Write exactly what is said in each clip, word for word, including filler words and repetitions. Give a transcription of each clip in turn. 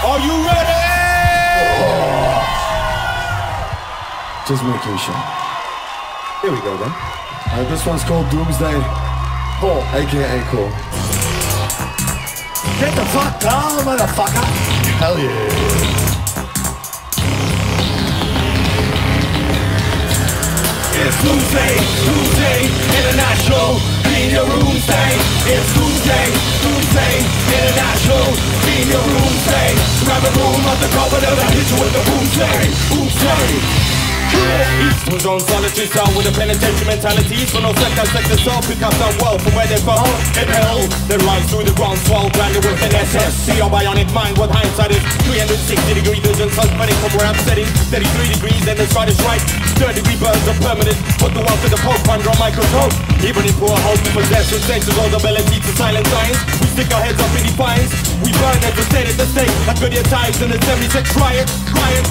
Are you ready? Oh. Just making sure. Here we go then. Alright, this one's called Doomsday. Cool, aka Cool. Get the fuck down, motherfucker! Hell yeah! It's Doomsday, Doomsday, International, be in your room, say. It's Doomsday, Doomsday, International, be in your room, say. Grab a room off the carpet and I hit you with the boomsday, boomsday. Eastwood's on solitary sound with a penitentiary mentality. So no second sex itself, pick up some well from where they found. In hell, they rise through the ground swell, blinded with an S S. See your bionic mind, what hindsight is. three hundred sixty degree vision, suspending from where I'm sitting. thirty-three degrees and the right is right. third degree burns are permanent. Put the wealth of the Pope under a microscope. Even in poor health, we possess with senses all the ability to silence science. We stick our heads up in defiance. We burn as the state at the stake. Like Goodyear tires in the seventy-six riot, riot.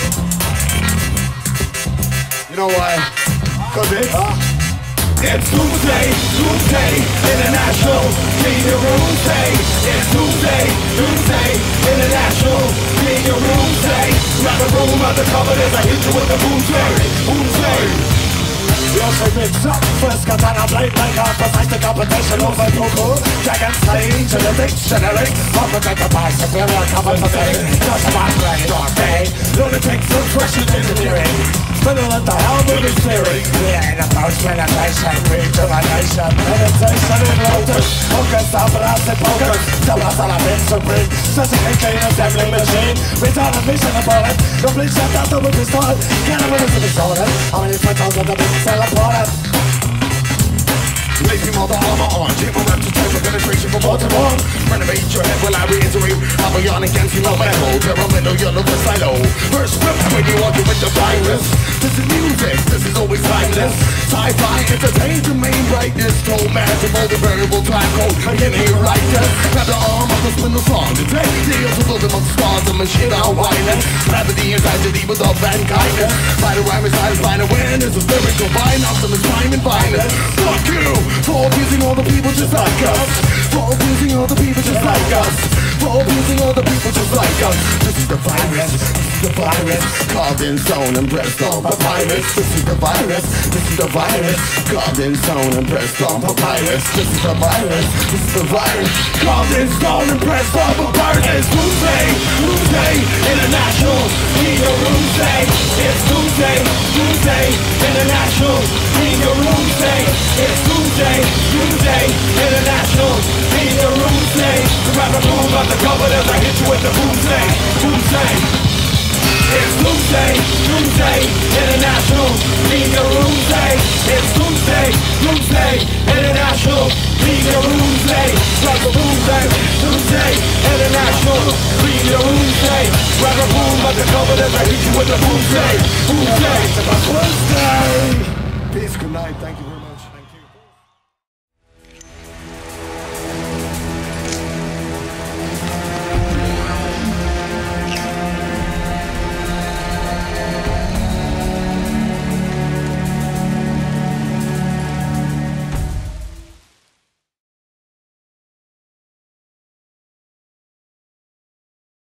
You know why? Cause it's uh, It's Doomsday, Doomsday, International, be in your room, say. It's Doomsday, Doomsday, International, be in your room, say. Grab a room out the cover as I hit you with the boomsday, boomsday. Your mix up, first katana blade maker, precise the competition of a Goku. Dragon slaying to the dictionary. Overtake the pie, superior cover for thing. Just my brain, dark day. Lunatics and fresh engineering. Spinning at the helmet is clearing. Yeah, in approach penetration, rejuvenation, meditation in lotus. Focus, abras and focus. Sabras a la bit supreme. Such a clean assembling machine. Return of mission opponent. Complete shutdown to with pistol. Cannibalism is sorted. How many photons of the big cell opponent? Lazy mother armor on, take my rep to take my penetration from one to one. Renovate your head while I reiterate. I'm a yarn against you, no metal. Terramento, you're the silo. First flip when you walk with the virus. This is music, this is always timeless. Sci-fi entertains the main brightness. Told magical, the variable time code. Again, here right there. Grab the arm of the spindle song. Today, deals with the among stars and machine out whining. Gravity and tragedy with love and kindness. By the rhyme is satisfying awareness. A spiritual vine, optimus prime and violence. Fuck you! For abusing all the people just like us. For abusing all the people just like us. For abusing all the people just like us. This is the virus, this is the virus. Carved in stone and pressed on papyrus. This is the virus, this is the virus. Carved in stone and pressed on papyrus. This is the virus, this is the virus. Carved in stone and pressed on papyrus. It's Doomsday, Doomsday, International, be in your room, say. It's Doomsday, Doomsday, International, be in your room, say. It's Doomsday, Doomsday, International, be in your room, say. Grab a room out the cover as I hit you with the boomsday, boomsday. It's Doomsday, Doomsday, International, be in your room, say. It's Doomsday, Doomsday, International, be in your room, say. Grab a boomsday, Doomsday, International, be in your room, say. Grab a boom out the cover as I hit you with the boomsday, boomsday. Wednesday. Peace, good night, thank you.